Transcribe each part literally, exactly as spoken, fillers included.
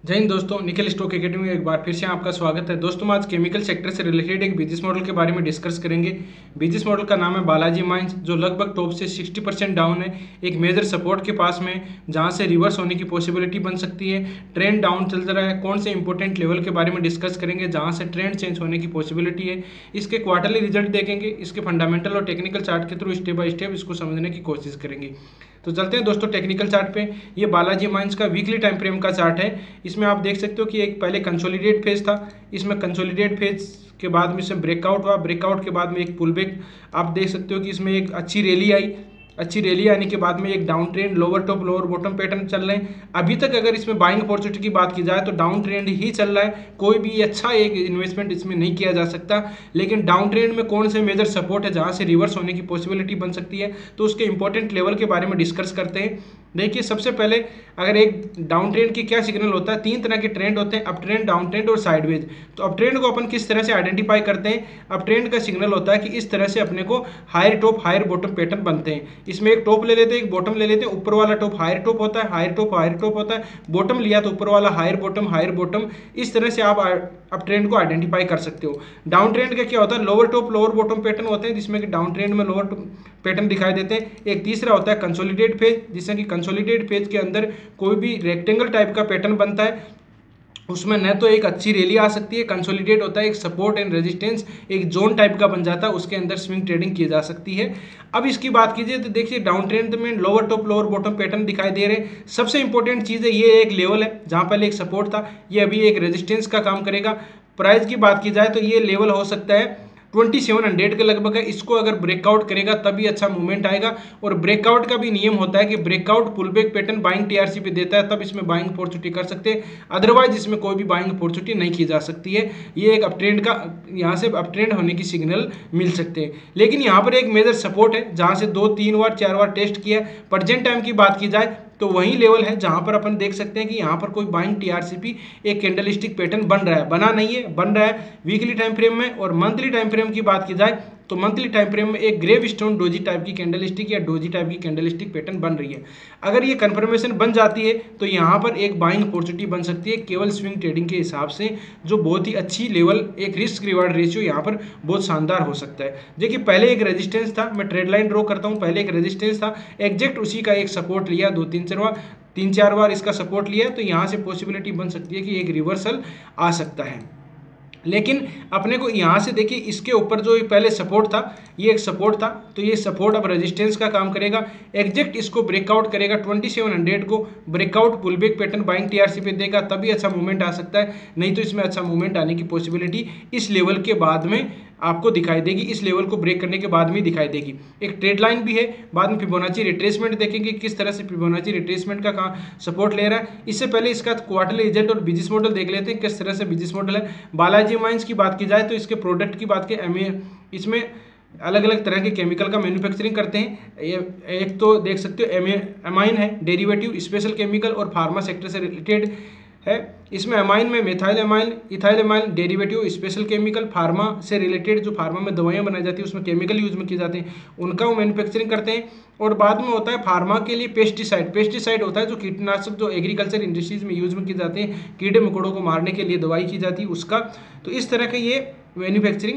जय हिंद दोस्तों, Nikhil stock academy में एक बार फिर से आपका स्वागत है। दोस्तों आज केमिकल सेक्टर से रिलेटेड एक बिजनेस मॉडल के बारे में डिस्कस करेंगे। बिजनेस मॉडल का नाम है बालाजी माइंस, जो लगभग टॉप से साठ परसेंट डाउन है, एक मेजर सपोर्ट के पास में, जहां से रिवर्स होने की पॉसिबिलिटी बन सकती है। ट्रेंड डाउन चल रहा है। कौन से इंपॉर्टेंट लेवल के बारे में डिस्कस करेंगे जहां से ट्रेंड चेंज होने की पॉसिबिलिटी है। इसके क्वार्टरली रिजल्ट देखेंगे, इसके फंडामेंटल और टेक्निकल चार्ट के थ्रू स्टेप बाय स्टेप इसको समझने की कोशिश करेंगे। तो चलते हैं दोस्तों टेक्निकल चार्ट पे। ये बालाजी माइंस का वीकली टाइम फ्रेम का चार्ट है। इसमें आप देख सकते हो कि एक पहले कंसोलिडेट फेज था। इसमें कंसोलिडेट फेज के बाद में इसमें ब्रेकआउट हुआ। ब्रेकआउट के बाद में एक पुल बैक आप देख सकते हो कि इसमें एक अच्छी रैली आई। अच्छी रैली आने के बाद में एक down trend, lower top lower bottom pattern चल रहे हैं। अभी तक अगर इसमें बाइंग अपॉर्चुनिटी की बात की जाए तो डाउन ट्रेंड ही चल रहा है। कोई भी अच्छा एक इन्वेस्टमेंट इसमें नहीं किया जा सकता। लेकिन डाउन ट्रेंड में कौन से मेजर सपोर्ट है जहां से रिवर्स होने की पॉसिबिलिटी बन सकती है, तो उसके इंपॉर्टेंट लेवल के बारे में डिस्कस करते हैं। देखिए सबसे पहले अगर एक डाउन ट्रेंड की क्या सिग्नल होता है, तीन तरह के ट्रेंड होते हैं, अप ट्रेंड, डाउन ट्रेंड और साइडवेज। तो अप ट्रेंड को अपन किस तरह से आइडेंटिफाई करते हैं? अप ट्रेंड का सिग्नल होता है कि इस तरह से अपने को higher top higher bottom pattern बनते हैं। इसमें एक टॉप ले लेते हैं, एक बॉटम ले लेते हैं। ऊपर वाला टॉप हायर टॉप होता है, हायर टॉप हायर टॉप होता है। बॉटम लिया तो ऊपर वाला हायर बॉटम हायर बॉटम। इस तरह से आप अप ट्रेंड को आइडेंटिफाई कर सकते हो। डाउन ट्रेंड का क्या होता है? Lower top lower bottom pattern होते हैं, जिसमें कि डाउन ट्रेंड में लोअर पैटर्न दिखाई देते हैं। एक तीसरा होता है कंसोलिडेट फेज, जिसमें कि कंसोलिडेट फेज के अंदर कोई भी रेक्टेंगल टाइप का पैटर्न बनता है। उसमें न तो एक अच्छी रैली आ सकती है, कंसोलिडेट होता है, एक सपोर्ट एंड रेजिस्टेंस एक जोन टाइप का बन जाता है, उसके अंदर स्विंग ट्रेडिंग की जा सकती है। अब इसकी बात कीजिए तो देखिए डाउन ट्रेंड में lower top lower bottom pattern दिखाई दे रहे हैं। सबसे इंपॉर्टेंट चीज़ है, ये एक लेवल है जहां पहले एक सपोर्ट था, ये अभी एक रेजिस्टेंस का काम करेगा। प्राइस की बात की जाए तो ये लेवल हो सकता है सत्ताईस सौ के लगभग है। इसको अगर ब्रेकआउट करेगा तभी अच्छा मूवमेंट आएगा। और ब्रेकआउट का भी नियम होता है कि breakout pull back pattern buying TRC पे देता है, तब इसमें बाइंग अपॉर्चुनिटी कर सकते हैं, अदरवाइज इसमें कोई भी बाइंग अपॉर्चुनिटी नहीं की जा सकती है। ये एक अपट्रेंड का, यहाँ से अपट्रेंड होने की सिग्नल मिल सकते हैं। लेकिन यहाँ पर एक मेजर सपोर्ट है जहाँ से दो तीन बार चार बार टेस्ट किया। प्रेजेंट टाइम की बात की जाए तो वही लेवल है जहां पर अपन देख सकते हैं कि यहां पर कोई बाइंग टीआरसीपी एक कैंडलस्टिक पैटर्न बन रहा है, बना नहीं है, बन रहा है वीकली टाइम फ्रेम में। और मंथली टाइम फ्रेम की बात की जाए तो मंथली टाइम फ्रेम में एक ग्रेव स्टोन डोजी टाइप की कैंडलस्टिक या डोजी टाइप की कैंडलस्टिक पैटर्न बन रही है। अगर ये कंफर्मेशन बन जाती है तो यहाँ पर एक बाइंग अपॉर्चुनिटी बन सकती है केवल स्विंग ट्रेडिंग के हिसाब से, जो बहुत ही अच्छी लेवल, एक रिस्क रिवार्ड रेशियो यहाँ पर बहुत शानदार हो सकता है। देखिए पहले एक रेजिस्टेंस था, मैं ट्रेड लाइन ड्रॉ करता हूँ, पहले एक रेजिस्टेंस था, एग्जैक्ट उसी का एक सपोर्ट लिया, दो तीन चार बार तीन चार बार इसका सपोर्ट लिया, तो यहाँ से पॉसिबिलिटी बन सकती है कि एक रिवर्सल आ सकता है। लेकिन अपने को यहाँ से देखिए इसके ऊपर जो पहले सपोर्ट था, ये एक सपोर्ट था, तो ये सपोर्ट अब रेजिस्टेंस का काम करेगा। एग्जैक्ट इसको ब्रेकआउट करेगा, सत्ताईस सौ को breakout pullback pattern buying TRC पे देगा, तभी अच्छा मूवमेंट आ सकता है। नहीं तो इसमें अच्छा मूवमेंट आने की पॉसिबिलिटी इस लेवल के बाद में आपको दिखाई देगी, इस लेवल को ब्रेक करने के बाद में दिखाई देगी। एक ट्रेड लाइन भी है, बाद में फिबोनाची रिट्रेसमेंट देखेंगे किस तरह से फिबोनाची रिट्रेसमेंट का सपोर्ट ले रहा है। इससे पहले इसका क्वार्टरली रिजल्ट और बिजनेस मॉडल देख लेते हैं किस तरह से बिजनेस मॉडल है। बालाजी माइंस की बात की जाए तो इसके प्रोडक्ट की बात की, इसमें अलग अलग तरह के केमिकल का मैन्युफैक्चरिंग करते हैं। एक तो देख सकते हो एमाइन है, डेरिवेटिव, स्पेशल केमिकल और फार्मा सेक्टर से रिलेटेड है। इसमें अमाइन में methyl amine, ethyl amine, derivative, special chemical, pharma से रिलेटेड जो फार्मा में दवाइयाँ बनाई जाती है उसमें केमिकल यूज में किए जाते हैं, उनका वो मैन्युफैक्चरिंग करते हैं। और बाद में होता है फार्मा के लिए पेस्टिसाइड। पेस्टिसाइड होता है जो कीटनाशक जो एग्रीकल्चर इंडस्ट्रीज में यूज में किए जाते हैं, कीड़े मकोड़ों को मारने के लिए दवाई की जाती है उसका। तो इस तरह का ये मैन्युफैक्चरिंग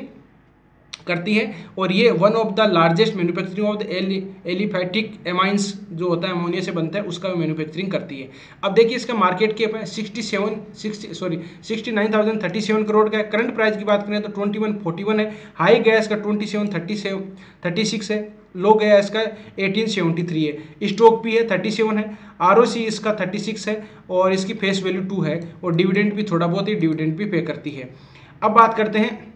करती है। और ये one of the largest manufacturing of the aliphatic amines जो होता है अमोनिया से बनता है, उसका मैन्युफैक्चरिंग करती है। अब देखिए इसका मार्केट कैप है sixty seven sixty sorry sixty nine thousand thirty seven crore का है। करंट प्राइस की बात करें तो ट्वेंटी वन फोर्टी वन है। हाई गया इसका twenty seven thirty seven thirty six है, लो गया इसका एटीन सेवेंटी थ्री है। स्टॉक भी है थर्टी सेवन है, आरओसी इसका थर्टी सिक्स है और इसकी फेस वैल्यू टू है। और डिविडेंड भी थोड़ा बहुत ही डिविडेंड भी पे करती है। अब बात करते हैं,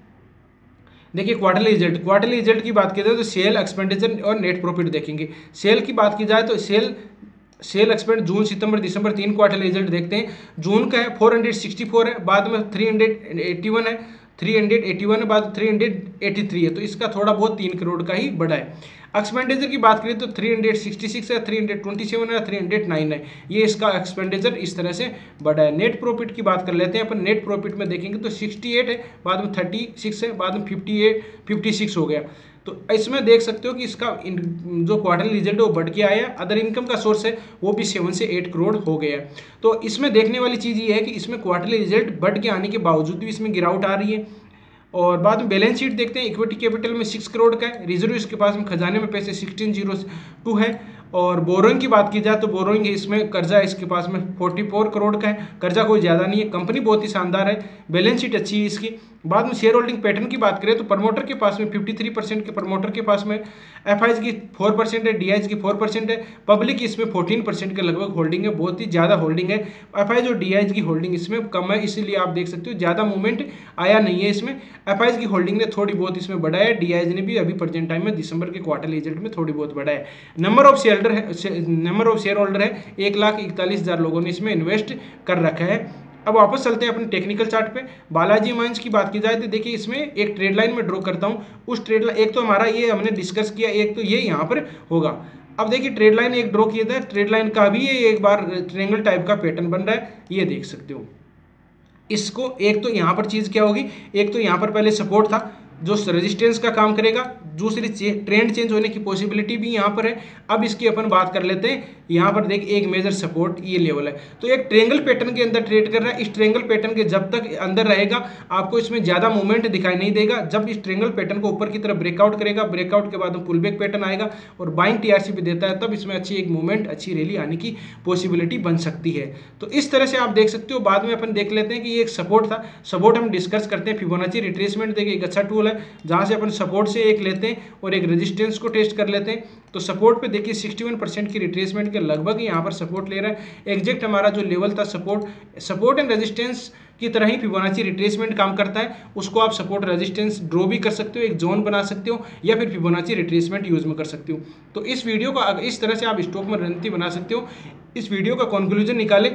देखिए क्वार्टरली रिजल्ट। क्वार्टरली रिजल्ट की बात की जाए तो सेल, एक्सपेंडिचर और नेट प्रॉफिट देखेंगे। सेल की बात की जाए तो सेल सेल एक्सपेंड जून सितंबर दिसंबर तीन क्वार्टर रिजल्ट देखते हैं। जून का है फोर हंड्रेड सिक्सटी फोर है, बाद में थ्री हंड्रेड एट्टी वन है, थ्री हंड्रेड एट्टी वन है, बाद थ्री हंड्रेड एट्टी थ्री है, तो इसका थोड़ा बहुत तीन करोड़ का ही बढ़ा है। एक्सपेंडिचर की बात करें तो थ्री हंड्रेड सिक्सटी सिक्स है, थ्री हंड्रेड ट्वेंटी सेवन है, थ्री हंड्रेड नाइन है, ये इसका एक्सपेंडिचर इस तरह से बढ़ा है। नेट प्रॉफिट की बात कर लेते हैं अपन। नेट प्रॉफिट में देखेंगे तो सिक्सटी एट है, बाद में थर्टी सिक्स है, बाद में फिफ्टी एट फिफ्टी सिक्स हो गया। तो इसमें देख सकते हो कि इसका जो क्वार्टरली रिजल्ट है वो बढ़ के आया। अदर इनकम का सोर्स है वो भी सेवन से एट करोड़ हो गया। तो इसमें देखने वाली चीज़ ये है कि इसमें क्वार्टरली रिजल्ट बढ़ के आने के बावजूद भी इसमें गिरावट आ रही है। और बाद में बैलेंस शीट देखते हैं, इक्विटी कैपिटल में सिक्स करोड़ का है, रिजर्व इसके पास में खजाने में पैसे सिक्सटीन जीरो टू है। और बोरोइंग की बात की जाए तो बोरोइंग है इसमें कर्जा इसके पास में फोर्टी फोर करोड़ का है, कर्जा कोई ज़्यादा नहीं है, कंपनी बहुत ही शानदार है, बैलेंस शीट अच्छी है इसकी। बाद में शेयर होल्डिंग पैटर्न की बात करें तो प्रमोटर के पास में फिफ्टी थ्री परसेंट के प्रमोटर के पास में एफ आईज की फोर परसेंट है, डी आईज की फोर परसेंट है, पब्लिक की इसमें फोर्टीन परसेंट के लगभग होल्डिंग है, बहुत ही ज़्यादा होल्डिंग है। एफ आईज और डी आईज की होल्डिंग इसमें कम है, इसीलिए आप देख सकते हो ज़्यादा मूवमेंट आया नहीं है इसमें। एफ आईज की होल्डिंग ने थोड़ी बहुत इसमें बढ़ाया है, डी आईज ने भी अभी प्रेजेंट टाइम में दिसंबर के क्वार्टर रिजल्ट में थोड़ी बहुत बढ़ाया है। नंबर ऑफ शेयर है नंबर ऑफ शेयर होल्डर है एक लाख इकतालीस हजार लोगों ने इसमें इन्वेस्ट कर रखा है। अब वापस चलते हैं अपने टेक्निकल चार्ट पे। बालाजी माइंस की बात की जाए तो देखिए इसमें एक ट्रेड लाइन में ड्रॉ करता हूँ, उस ट्रेड लाइन एक तो हमारा ये हमने डिस्कस किया, एक तो ये यहाँ पर होगा। अब देखिए ट्रेड लाइन एक ड्रॉ किया था, ट्रेड लाइन का भी ये एक बार ट्रायंगल टाइप का पैटर्न बन रहा है, ये देख सकते हो। इसको एक तो यहाँ पर चीज़ क्या होगी, एक तो यहाँ पर पहले सपोर्ट था जो रेजिस्टेंस का काम करेगा, दूसरी ट्रेंड चेंज होने की पॉसिबिलिटी भी यहाँ पर है। अब इसकी अपन बात कर लेते हैं, यहाँ पर देख एक मेजर सपोर्ट ये लेवल है, तो एक ट्रेंगल पैटर्न के अंदर ट्रेड कर रहा है। इस ट्रेंगल पैटर्न के जब तक अंदर रहेगा आपको इसमें ज़्यादा मूवमेंट दिखाई नहीं देगा। जब इस ट्रेंगल पैटर्न को ऊपर की तरफ ब्रेकआउट करेगा, ब्रेकआउट के बाद पुल बैक पैटर्न आएगा और बाइंग टीआरसी भी देता है, तब इसमें अच्छी एक मूवमेंट अच्छी रैली आने की पॉसिबिलिटी बन सकती है। तो इस तरह से आप देख सकते हो। बाद में अपन देख लेते हैं कि ये एक सपोर्ट था, सपोर्ट हम डिस्कस करते हैं। फिबोनाची रिट्रेसमेंट देखिए एक अच्छा टूल है जहाँ से अपन सपोर्ट से एक लेते हैं और एक रेजिस्टेंस को टेस्ट कर लेते हैं। तो सपोर्ट पे देखिए इकसठ परसेंट की रिट्रेसमेंट के लगभग यहाँ पर सपोर्ट ले रहा है। एग्जैक्ट हमारा जो लेवल था सपोर्ट सपोर्ट एंड रेजिस्टेंस की तरह ही फिबोनाची रिट्रेसमेंट काम करता है, उसको आप सपोर्ट रेजिस्टेंस ड्रॉ भी कर सकते हो, एक जोन बना सकते हो या फिर फिबोनाची रिट्रेसमेंट यूज में कर सकते हो। तो इस वीडियो को इस तरह से आप स्टॉक में रणनीति बना सकते हो। इस वीडियो का कंक्लूजन निकाले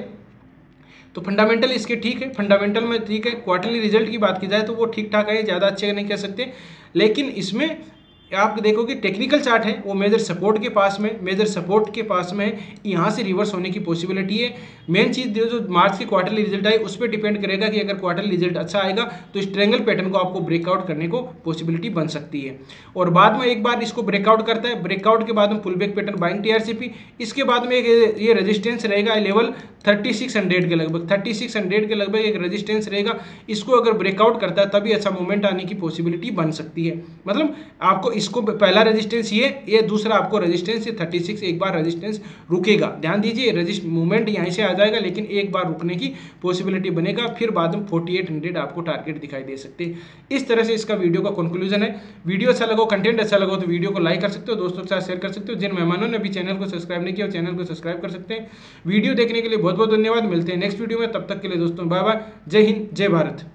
तो फंडामेंटल इसके ठीक है, फंडामेंटल में ठीक है। क्वार्टरली रिजल्ट की बात की जाए तो वो ठीक ठाक है, ज़्यादा अच्छे नहीं कह सकते, लेकिन इसमें आप देखोगे टेक्निकल चार्ट है वो मेजर सपोर्ट के पास में मेजर सपोर्ट के पास में यहाँ से रिवर्स होने की पॉसिबिलिटी है। मेन चीज़ जो जो मार्च के क्वार्टरली रिजल्ट आए उस पर डिपेंड करेगा कि अगर क्वार्टरली रिजल्ट अच्छा आएगा तो इस ट्रायंगल पैटर्न को आपको ब्रेकआउट करने को पॉसिबिलिटी बन सकती है। और बाद में एक बार इसको ब्रेकआउट करता है, ब्रेकआउट के बाद में pull back pattern buying TRCP, इसके बाद में एक ये रेजिस्टेंस रहेगा लेवल थर्टी सिक्स हंड्रेड के लगभग थर्टी सिक्स हंड्रेड के लगभग एक रेजिस्टेंस रहेगा। इसको अगर ब्रेकआउट करता है तभी अच्छा मूवमेंट आने की पॉसिबिलिटी बन सकती है। मतलब आपको इसको पहला रेजिस्टेंस ये ये दूसरा आपको रेजिस्टेंस थर्टी सिक्स एक बार रेजिस्टेंस रुकेगा, ध्यान दीजिए रेजिस्ट मूवमेंट यहीं से आ जाएगा लेकिन एक बार रुकने की पॉसिबिलिटी बनेगा, फिर बाद में फोर्टी एट हंड्रेड आपको टारगेट दिखाई दे सकते हैं। इस तरह से इसका वीडियो का कंक्लूजन है। वीडियो अच्छा लगा, कंटेंट अच्छा लगा तो वीडियो को लाइक कर सकते हो, दोस्तों के साथ शेयर कर सकते हो। जिन मेहमानों ने अभी चैनल को सब्सक्राइब नहीं किया चैनल को सब्सक्राइब कर सकते हैं। वीडियो देखने के लिए बहुत बहुत धन्यवाद, मिलते हैं नेक्स्ट वीडियो में, तब तक के लिए दोस्तों बाय बाय, जय हिंद जय भारत।